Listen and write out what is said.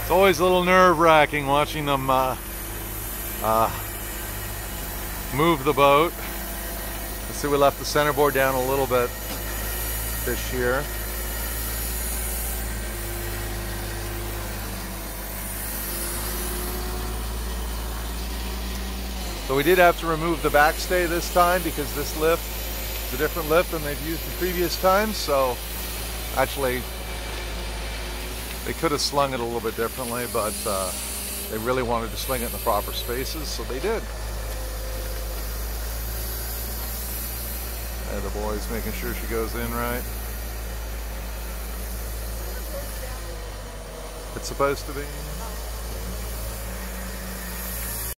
It's always a little nerve-wracking watching them move the boat. Let's see, we left the centerboard down a little bit this year. So we did have to remove the backstay this time because this lift is a different lift than they've used the previous times. So actually, they could have slung it a little bit differently, but they really wanted to sling it in the proper spaces, so they did. And the boy's making sure she goes in right. It's supposed to be.